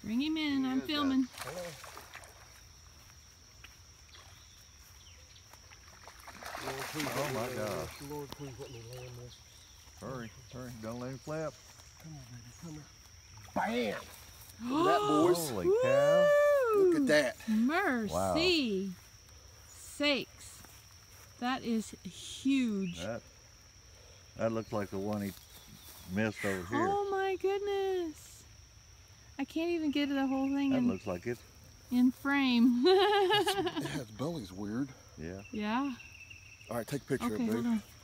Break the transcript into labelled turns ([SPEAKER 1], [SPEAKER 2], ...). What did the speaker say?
[SPEAKER 1] Bring him in. I'm filming.
[SPEAKER 2] Oh my gosh.
[SPEAKER 3] Lord, please let me land this.
[SPEAKER 2] Hurry, hurry. Don't let him flap.
[SPEAKER 3] Come on, baby. Come here. Bam! Look at that, boys.
[SPEAKER 2] Holy cow.
[SPEAKER 3] Look at that.
[SPEAKER 1] Mercy sakes. That is huge.
[SPEAKER 2] That looks like the one he missed over here.
[SPEAKER 1] Oh my goodness. I can't even get the whole thing
[SPEAKER 2] That looks like it.
[SPEAKER 1] in frame.
[SPEAKER 3] Yeah, its belly's weird.
[SPEAKER 2] Yeah.
[SPEAKER 1] Yeah.
[SPEAKER 3] All right, take a picture
[SPEAKER 1] Okay,
[SPEAKER 3] of it,
[SPEAKER 1] hold
[SPEAKER 3] babe.
[SPEAKER 1] on.